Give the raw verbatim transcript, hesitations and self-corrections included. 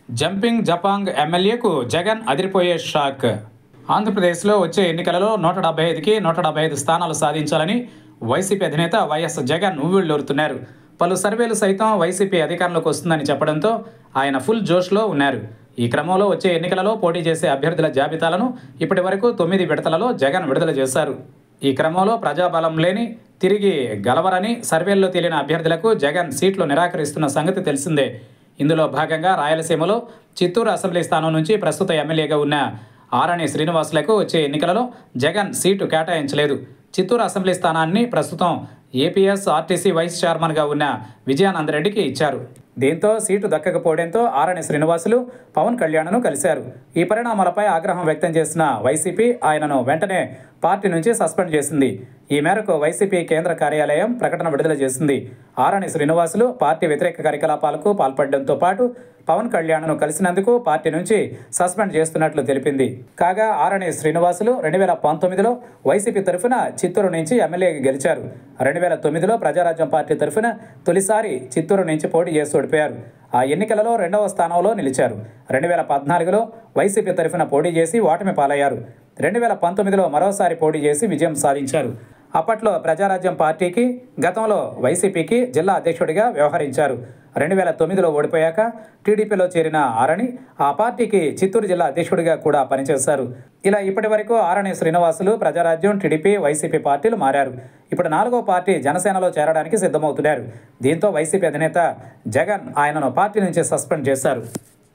Jumping జపాంగ్ ఎమ్మెల్యేకు జగన్ అదిరిపోయే shock. ఆంధ్రప్రదేశ్లో వచ్చే ఎన్నికలలో నూట డెబ్బై ఐదుకి నూట డెబ్బై ఐదు స్థానాలు సాధించాలని వైసీపీ అధినేత వైఎస్ జగన్ ఉవ్విళ్లూరుతున్నారు. పలు సర్వేలు సైతం వైసీపీ అధికారంలోకి వస్తుందని చెప్పడంతో ఆయన ఫుల్ జోష్లో ఉన్నారు. ఈ క్రమంలో వచ్చే ఎన్నికలలో పోటీ చేసే అభ్యర్థుల జాబితాలను ఇప్పటి వరకు తొమ్మిది విడతలలో జగన్ విడుదల చేశారు. ఈ క్రమంలో ప్రజాబలం లేని తిరిగి గెలవరని సర్వేల్లో తేలిన అభ్యర్థులకు జగన్ సీట్లు నిరాకరిస్తున్న సంగతి తెలిసిందే. ఇందులో భాగంగా రాయలసీమలో చిత్తూరు అసెంబ్లీ స్థానం నుంచి ప్రస్తుత ఎమ్మెల్యేగా ఉన్న ఆరణి శ్రీనివాసులకు వచ్చే ఎన్నికలలో జగన్ సీటు కేటాయించలేదు. చిత్తూరు అసెంబ్లీ స్థానాన్ని ప్రస్తుతం ఏపీఎస్ ఆర్టీసీ వైస్ చైర్మన్గా ఉన్న విజయానందరెడ్డికి ఇచ్చారు. దీంతో సీటు దక్కకపోవడంతో ఆరణి శ్రీనివాసులు పవన్ కళ్యాణ్ను కలిశారు. ఈ పరిణామాలపై ఆగ్రహం వ్యక్తం చేసిన వైసీపీ ఆయనను వెంటనే పార్టీ నుంచి సస్పెండ్ చేసింది. ఈ మేరకు వైసీపీ కేంద్ర కార్యాలయం ప్రకటన విడుదల చేసింది. ఆరణి శ్రీనివాసులు పార్టీ వ్యతిరేక కార్యకలాపాలకు పాల్పడడంతో పాటు పవన్ కళ్యాణ్ను కలిసినందుకు పార్టీ నుంచి సస్పెండ్ చేస్తున్నట్లు తెలిపింది. కాగా ఆరణి శ్రీనివాసులు రెండు వేల పంతొమ్మిదిలో వైసీపీ తరఫున చిత్తూరు నుంచి ఎమ్మెల్యేగా గెలిచారు. రెండు వేల తొమ్మిదిలో ప్రజారాజ్యం పార్టీ తరఫున తొలిసారి చిత్తూరు నుంచి పోటీ చేసి ఓడిపోయారు. ఆ ఎన్నికలలో రెండవ స్థానంలో నిలిచారు. రెండు వేల పద్నాలుగులో వైసీపీ తరఫున పోటీ చేసి ఓటమి పాలయ్యారు. రెండు వేల పంతొమ్మిదిలో మరోసారి పోటీ చేసి విజయం సాధించారు. అప్పట్లో ప్రజారాజ్యం పార్టీకి, గతంలో వైసీపీకి జిల్లా అధ్యక్షుడిగా వ్యవహరించారు. రెండు వేల తొమ్మిదిలో ఓడిపోయాక టీడీపీలో చేరిన ఆరణి ఆ పార్టీకి చిత్తూరు జిల్లా అధ్యక్షుడిగా కూడా పనిచేశారు. ఇలా ఇప్పటి వరకు ఆరణి శ్రీనివాసులు ప్రజారాజ్యం, టీడీపీ, వైసీపీ పార్టీలు మారారు. ఇప్పుడు నాలుగో పార్టీ జనసేనలో చేరడానికి సిద్ధమవుతున్నారు. దీంతో వైసీపీ అధినేత జగన్ ఆయనను పార్టీ నుంచి సస్పెండ్ చేశారు.